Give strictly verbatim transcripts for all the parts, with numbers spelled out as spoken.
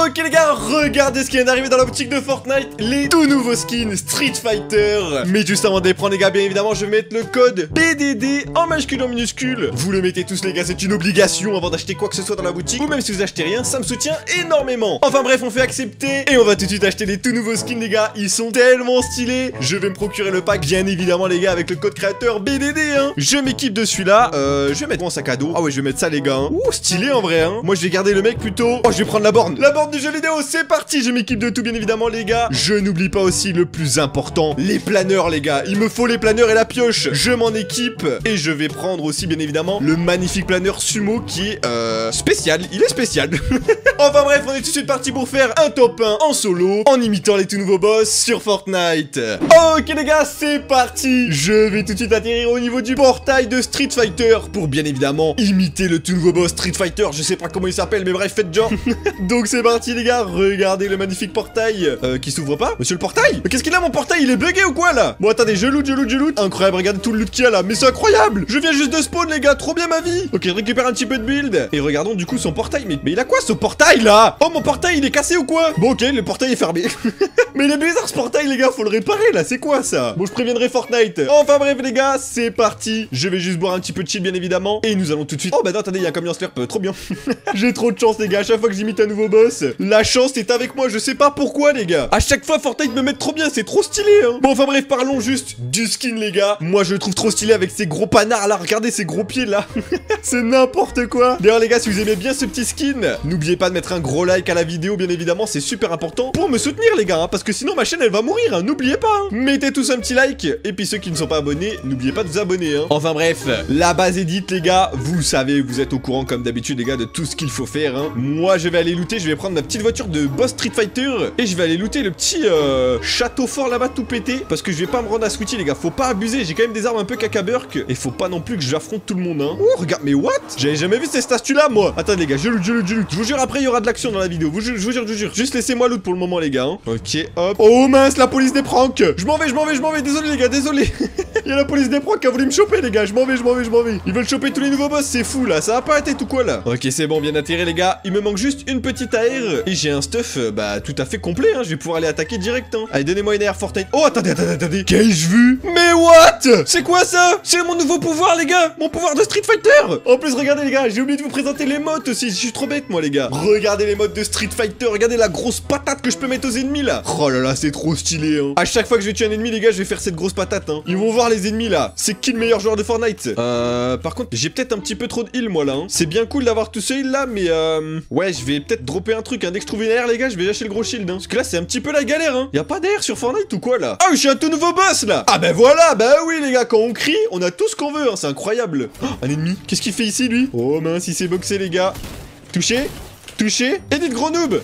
Ok les gars, regardez ce qui vient d'arriver dans la boutique de Fortnite, les tout nouveaux skins Street Fighter. Mais juste avant de les prendre les gars, bien évidemment je vais mettre le code P D D en majuscule en minuscule. Vous le mettez tous les gars, c'est une obligation avant d'acheter quoi que ce soit dans la boutique. Ou même si vous achetez rien, ça me soutient énormément. Enfin bref, on fait accepter et on va tout de suite acheter les tout nouveaux skins les gars. Ils sont tellement stylés. Je vais me procurer le pack bien évidemment les gars avec le code créateur B D D hein. Je m'équipe de celui-là, euh, je vais mettre mon sac à dos. Ah ouais, je vais mettre ça les gars hein. Ouh, stylé en vrai hein. Moi je vais garder le mec plutôt. Oh, je vais prendre la borne. La borne du jeu vidéo, c'est parti. Je m'équipe de tout bien évidemment les gars. Je n'oublie pas aussi le plus important, les planeurs les gars. Il me faut les planeurs et la pioche. Je m'en équipe et je vais prendre aussi bien évidemment le magnifique planeur sumo qui est euh, spécial. Il est spécial. Enfin bref, on est tout de suite parti pour faire un top un en solo en imitant les tout nouveaux boss sur Fortnite. Ok les gars, c'est parti. Je vais tout de suite atterrir au niveau du portail de Street Fighter pour bien évidemment imiter le tout nouveau boss Street Fighter. Je sais pas comment il s'appelle mais bref, faites genre. Donc c'est parti les gars, regardez le magnifique portail euh, qui s'ouvre pas. Monsieur le portail, mais qu'est-ce qu'il a mon portail? Il est bugué ou quoi là? Bon attendez, je loot, je loot, je loot. Incroyable, regardez tout le loot qu'il y a là. Mais c'est incroyable. Je viens juste de spawn les gars, trop bien ma vie. Ok, je récupère un petit peu de build. Et regardons du coup son portail. Mais, mais il a quoi ce portail là? Oh mon portail il est cassé ou quoi? Bon ok, le portail est fermé. Mais il est bizarre ce portail les gars, faut le réparer là, c'est quoi ça? Bon je préviendrai Fortnite. Enfin bref les gars, c'est parti. Je vais juste boire un petit peu de chill bien évidemment. Et nous allons tout de suite... Oh bah non, attendez, il y a un camion slurp, trop bien. J'ai trop de chance les gars, à chaque fois que j'imite un nouveau boss, la chance est avec moi, je sais pas pourquoi les gars. À chaque fois Fortnite me met trop bien, c'est trop stylé hein. Bon enfin bref, parlons juste du skin les gars. Moi je le trouve trop stylé avec ces gros panards là, regardez ces gros pieds là. C'est n'importe quoi. D'ailleurs les gars, si vous aimez bien ce petit skin, n'oubliez pas de mettre un gros like à la vidéo bien évidemment, c'est super important pour me soutenir les gars hein, parce que sinon ma chaîne elle va mourir hein, n'oubliez pas hein. Mettez tous un petit like et puis ceux qui ne sont pas abonnés, n'oubliez pas de vous abonner hein. Enfin bref, la base est dite les gars, vous savez, vous êtes au courant comme d'habitude les gars de tout ce qu'il faut faire hein. Moi je vais aller looter, je vais prendre ma petite voiture de boss Street Fighter et je vais aller looter le petit euh, château fort là-bas tout pété parce que je vais pas me rendre à Sweetie les gars, faut pas abuser, j'ai quand même des armes un peu cacaburk et faut pas non plus que j'affronte tout le monde hein. Oh regarde, mais what? J'avais jamais vu cette statue là moi. Attends les gars, je loot, je loot, je loot. Je vous jure après il y aura de l'action dans la vidéo, vous, je, je vous jure, je vous jure. Juste laissez-moi loot pour le moment les gars hein. Ok hop. Oh mince, la police des pranks. Je m'en vais, je m'en vais, je m'en vais, désolé les gars, désolé. Il y a la police des pranks qui a voulu me choper les gars, je m'en vais, je m'en vais, je m'en vais. Ils veulent choper tous les nouveaux boss, c'est fou là, ça va pas être tout quoi là. Ok c'est bon, bien atterré les gars, il me manque juste une petite A R et j'ai un stuff euh, bah tout à fait complet hein, je vais pouvoir aller attaquer direct hein. Allez donnez-moi une A R Fortnite. Oh attendez, attendez, attendez, qu'ai-je vu? Mais what? C'est quoi ça? C'est mon nouveau pouvoir les gars, mon pouvoir de Street Fighter. En plus regardez les gars, j'ai oublié de vous présenter les modes aussi, je suis trop bête moi les gars. Regardez les modes de Street Fighter, regardez la grosse patate que je peux mettre aux ennemis là. Oh là là, c'est trop stylé hein. À chaque fois que je vais tuer un ennemi les gars, je vais faire cette grosse patate hein. Ils vont voir les ennemis là. C'est qui le meilleur joueur de Fortnite? Euh par contre, j'ai peut-être un petit peu trop de heal moi là hein. C'est bien cool d'avoir tout ce heal là mais euh ouais, je vais peut-être dropper un truc hein. Dès que je trouve une A R les gars, je vais lâcher le gros shield hein. Parce que là, c'est un petit peu la galère hein. Y a pas d'A R sur Fortnite ou quoi là? Ah, je suis un tout nouveau boss là. Ah ben voilà, bah oui les gars, quand on crie, on a tout ce qu'on veut hein. C'est incroyable. Oh, un ennemi, qu'est-ce qu'il fait ici lui? Oh mince, il s'est boxé les gars. Touché, touché, edit gros noob.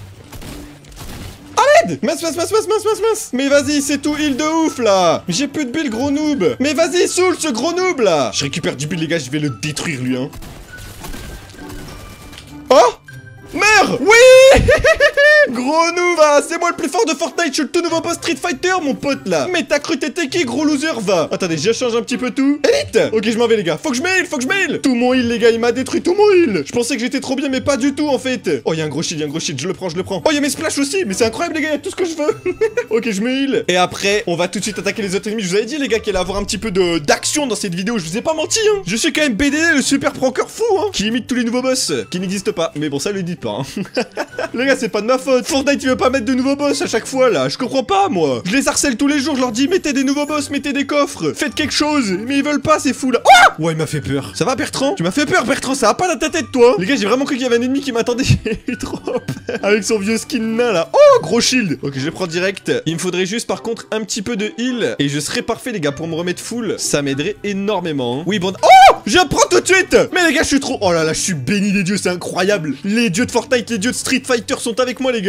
Mince, mince, mince, mince, mince, mince, mince. Mais vas-y, c'est tout heal de ouf là. J'ai plus de build gros noob. Mais vas-y, saoule ce gros noob là. Je récupère du build les gars, je vais le détruire lui hein. Oh, meurs. Oui. Gros noob, va. C'est moi le plus fort de Fortnite, je suis le tout nouveau boss Street Fighter mon pote là. Mais t'as cru t'étais qui gros loser, va. Attendez, je change un petit peu tout. Elite. Ok, je m'en vais les gars, faut que je me heal, faut que je me heal. Tout mon heal les gars, il m'a détruit tout mon heal. Je pensais que j'étais trop bien mais pas du tout en fait. Oh, il y a un gros shield, il y a un gros shield, je le prends, je le prends. Oh, il y a mes splash aussi, mais c'est incroyable les gars, il y a tout ce que je veux. Ok, je me heal. Et après, on va tout de suite attaquer les autres ennemis. Je vous avais dit les gars qu'il allait avoir un petit peu de d'action dans cette vidéo, je vous ai pas menti hein. Je suis quand même B D D, le super pranker fou hein, qui imite tous les nouveaux boss qui n'existent pas. Mais bon, ça le dites pas hein. Les gars, c'est pas de ma faute. Fortnite, tu veux pas mettre de nouveaux boss à chaque fois là? Je comprends pas moi. Je les harcèle tous les jours, je leur dis mettez des nouveaux boss, mettez des coffres, faites quelque chose. Mais ils veulent pas, c'est fou là. Oh ouais, il m'a fait peur. Ça va Bertrand? Tu m'as fait peur Bertrand, ça va pas dans ta tête toi? Les gars, j'ai vraiment cru qu'il y avait un ennemi qui m'attendait. J'ai eu trop peur. Avec son vieux skin nain là. Oh, gros shield. Ok, je le prends direct. Il me faudrait juste par contre un petit peu de heal et je serais parfait les gars pour me remettre full. Ça m'aiderait énormément hein. Oui bon. Oh, je prends tout de suite. Mais les gars, je suis trop... Oh là là, je suis béni des dieux, c'est incroyable. Les dieux de Fortnite, les dieux de Street Fighter sont avec moi les gars.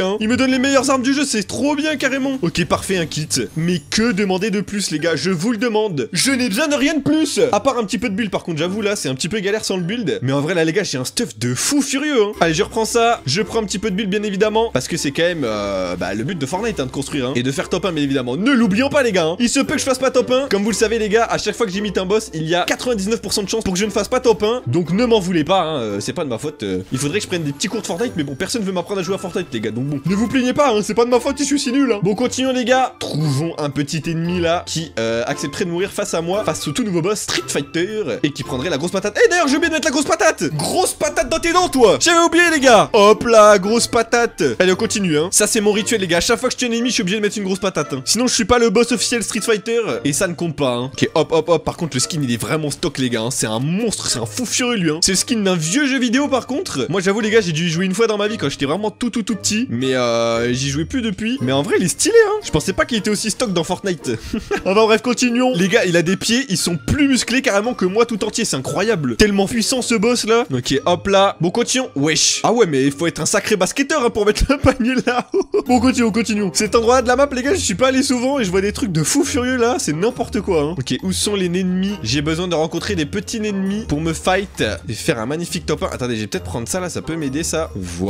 gars, hein. Il me donne les meilleures armes du jeu, c'est trop bien carrément. Ok, parfait, un kit. Mais que demander de plus, les gars? Je vous le demande. Je n'ai besoin de rien de plus. À part un petit peu de build, par contre, j'avoue, là, c'est un petit peu galère sans le build. Mais en vrai, là, les gars, j'ai un stuff de fou furieux, hein. Allez, je reprends ça. Je prends un petit peu de build, bien évidemment. Parce que c'est quand même, euh, bah, le but de Fortnite, hein, de construire, hein. Et de faire top un, bien évidemment. Ne l'oublions pas, les gars, hein. Il se peut que je fasse pas top un. Comme vous le savez, les gars, à chaque fois que j'imite un boss, il y a quatre-vingt-dix-neuf pour cent de chance pour que je ne fasse pas top un. Donc, ne m'en voulez pas, hein. Euh, c'est pas de ma faute. Euh, il faudrait que je prenne des petits cours de Fortnite, mais bon, personne veut m'apprendre à jouer à Fortnite, les gars. Donc, bon, ne vous plaignez pas, hein. C'est pas de ma faute si je suis si nul, hein. Bon, continuons, les gars. Trouvons un petit ennemi, là, qui euh, accepterait de mourir face à moi, face au tout nouveau boss Street Fighter, et qui prendrait la grosse patate. Eh, d'ailleurs, j'ai oublié de mettre la grosse patate. Grosse patate dans tes dents, toi. J'avais oublié, les gars. Hop là, grosse patate. Allez, on continue, hein. Ça, c'est mon rituel, les gars. À chaque fois que je tue un ennemi, je suis obligé de mettre une grosse patate, hein. Sinon, je suis pas le boss officiel Street Fighter, et ça ne compte pas, hein. Ok, hop, hop, hop. Par contre, le skin, il est vraiment stock, les gars, hein. C'est un monstre, c'est un fou furieux, lui, hein. C'est le skin d'un vieux jeu vidéo, par contre. Moi, j'avoue, les gars, j'ai dû y jouer une fois dans ma vie quand j'étais vraiment tout, tout, tout petit. Mais euh, j'y jouais plus depuis. Mais en vrai, il est stylé, hein. Je pensais pas qu'il était aussi stock dans Fortnite. Enfin, bref, continuons. Les gars, il a des pieds, ils sont plus musclés carrément que moi tout entier. C'est incroyable. Tellement puissant, ce boss, là. Ok, hop là. Bon, continuons. Wesh. Ah ouais, mais il faut être un sacré basketteur, hein, pour mettre le panier là. Bon, continuons, continuons. Cet endroit de la map, les gars, je suis pas allé souvent et je vois des trucs de fou furieux là. C'est n'importe quoi, hein. Ok, où sont les ennemis? J'ai besoin de rencontrer des petits ennemis pour me fight et faire un magnifique top un. Attendez, je vais peut-être prendre ça là, ça peut m'aider ça.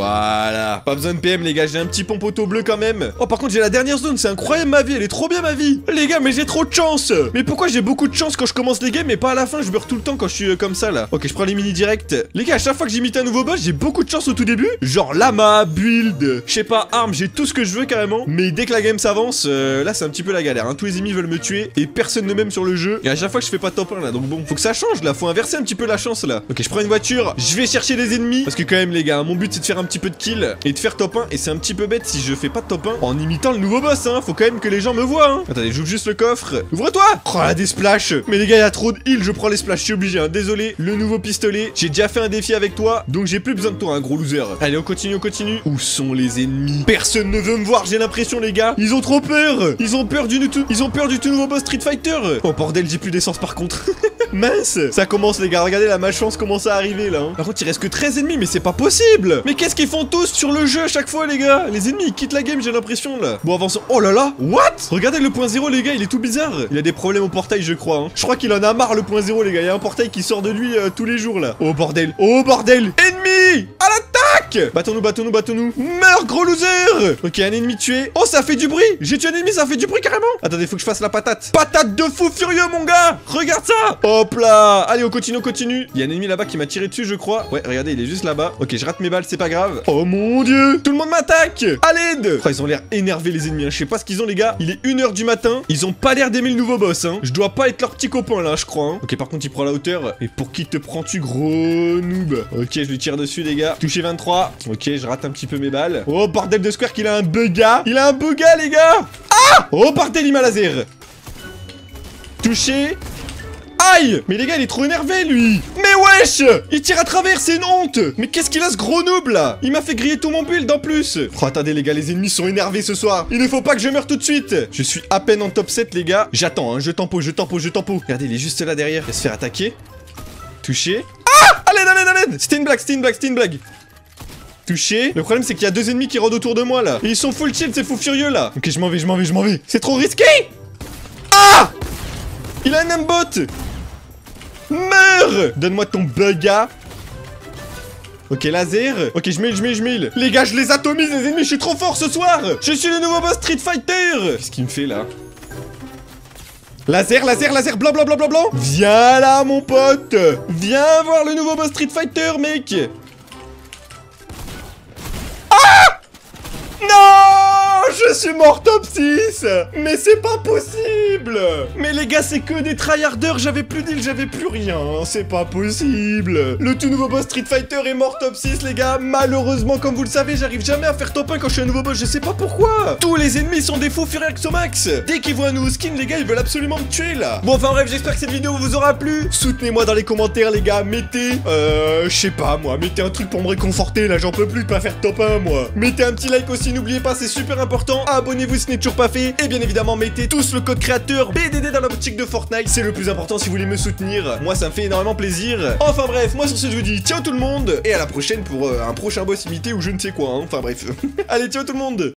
Voilà. Pas besoin de P M, les gars, j'ai un petit pompoteau bleu quand même. Oh, par contre, j'ai la dernière zone, c'est incroyable ma vie, elle est trop bien ma vie. Les gars, mais j'ai trop de chance. Mais pourquoi j'ai beaucoup de chance quand je commence les games mais pas à la fin? Je meurs tout le temps quand je suis euh, comme ça là. Ok, je prends les mini direct. Les gars, à chaque fois que j'imite un nouveau boss, j'ai beaucoup de chance au tout début. Genre lama, build, je sais pas, arme, j'ai tout ce que je veux carrément. Mais dès que la game s'avance, euh, là c'est un petit peu la galère, hein. Tous les ennemis veulent me tuer et personne ne m'aime sur le jeu. Et à chaque fois je fais pas top un là, donc bon, faut que ça change là, faut inverser un petit peu la chance là. Ok, je prends une voiture, je vais chercher des ennemis. Parce que quand même les gars, mon but c'est de faire un petit peu de kill et de faire top un. Et c'est un petit peu bête si je fais pas de top un en imitant le nouveau boss, hein. Faut quand même que les gens me voient, hein. Attendez, j'ouvre juste le coffre. Ouvre-toi. Oh là, des splashs. Mais les gars, il y a trop de heal, je prends les splashs, je suis obligé, hein. Désolé, le nouveau pistolet. J'ai déjà fait un défi avec toi, donc j'ai plus besoin de toi, un gros loser. Allez, on continue, on continue. Où sont les ennemis? Personne ne veut me voir, j'ai l'impression, les gars. Ils ont trop peur. Ils ont peur du tout. Ils ont peur du tout nouveau boss Street Fighter. Oh bordel, j'ai plus d'essence par contre. Mince. Ça commence, les gars. Regardez, la malchance commence à arriver là, hein. Par contre, il reste que treize ennemis, mais c'est pas possible. Mais qu'est-ce qu'ils font tous sur le jeu à chaque fois, les gars? Les ennemis ils quittent la game, j'ai l'impression là. Bon, avançons. Oh là là. What? Regardez le point zéro, les gars, il est tout bizarre. Il a des problèmes au portail, je crois, hein. Je crois qu'il en a marre le point zéro, les gars. Il y a un portail qui sort de lui euh, tous les jours là. Oh bordel. Oh bordel. Ennemi à l'attaque. Battons-nous, battons-nous, battons-nous. Meurs, gros loser. Ok, un ennemi tué. Oh, ça fait du bruit. J'ai tué un ennemi, ça fait du bruit carrément. Attendez, faut que je fasse la patate. Patate de fou furieux, mon gars. Regarde ça. Hop là. Allez, on continue, on continue. Il y a un ennemi là-bas qui m'a tiré dessus, je crois. Ouais, regardez, il est juste là-bas. Ok, je rate mes balles, c'est pas grave. Oh mon dieu. Tout le monde m'attaque. À l'aide. Oh, ils ont l'air énervés, les ennemis, hein. Je sais pas ce qu'ils ont, les gars. Il est une heure du matin. Ils ont pas l'air d'aimer le nouveau boss, hein. Je dois pas être leur petit copain là, je crois, hein. Ok, par contre, il prend la hauteur. Et pour qui te prends-tu, gros noob? Ok, je lui tire dessus, les gars. Touché vingt-trois. Ok, je rate un petit peu mes balles. Oh, bordel de square qu'il a un bugga. Il a un bugga, les gars. Ah. Oh, bordel, il m'a laser. Touché. Aïe! Mais les gars, il est trop énervé, lui! Mais wesh! Il tire à travers, c'est une honte! Mais qu'est-ce qu'il a, ce gros noob, là? Il m'a fait griller tout mon build, en plus! Oh, attendez, les gars, les ennemis sont énervés ce soir! Il ne faut pas que je meure tout de suite! Je suis à peine en top sept, les gars. J'attends, hein, je tempo, je tempo, je tempo. Regardez, il est juste là, derrière. Il va se faire attaquer. Touché. Ah! À l'aide, à l'aide, à l'aide! C'était une blague, c'était une blague, c'était une blague. Touché. Le problème, c'est qu'il y a deux ennemis qui rôdent autour de moi, là. Et ils sont full shield, c'est fou furieux, là. Ok, je m'en vais, je m'en vais, je m'en vais. C'est trop risqué! Ah! Il a un aimbot! Meurs! Donne-moi ton bugga. Ok, laser. Ok, je mille, je mille, je mille. Les gars, je les atomise, les ennemis, je suis trop fort ce soir. Je suis le nouveau boss Street Fighter. Qu'est-ce qu'il me fait, là? Laser, laser, laser, blanc, blanc, blanc, blanc, blanc. Viens là, mon pote. Viens voir le nouveau boss Street Fighter, mec. Ah! Non! Je suis mort top six. Mais c'est pas possible. Mais les gars, c'est que des tryharders. J'avais plus d'île, j'avais plus rien. C'est pas possible. Le tout nouveau boss Street Fighter est mort top six, les gars. Malheureusement, comme vous le savez, j'arrive jamais à faire top un quand je suis un nouveau boss. Je sais pas pourquoi. Tous les ennemis sont des faux furieux au max. Dès qu'ils voient un nouveau skin, les gars, ils veulent absolument me tuer, là. Bon, enfin bref, j'espère que cette vidéo vous aura plu. Soutenez-moi dans les commentaires, les gars. Mettez, euh, je sais pas, moi. Mettez un truc pour me réconforter, là. J'en peux plus de pas faire top un, moi. Mettez un petit like aussi, n'oubliez pas, c'est super important. évidemment, abonnez-vous si ce n'est toujours pas fait. Et bien évidemment, mettez tous le code créateur B D D dans la boutique de Fortnite. C'est le plus important si vous voulez me soutenir. Moi, ça me fait énormément plaisir. Enfin bref, moi sur ce, je vous dis ciao tout le monde. Et à la prochaine pour euh, un prochain boss imité ou je ne sais quoi. Hein. Enfin bref. Allez, ciao tout le monde.